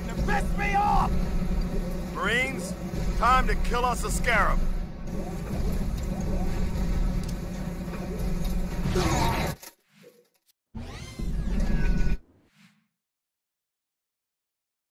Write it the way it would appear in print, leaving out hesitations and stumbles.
starting to piss me off! Marines, time to kill us a scarab.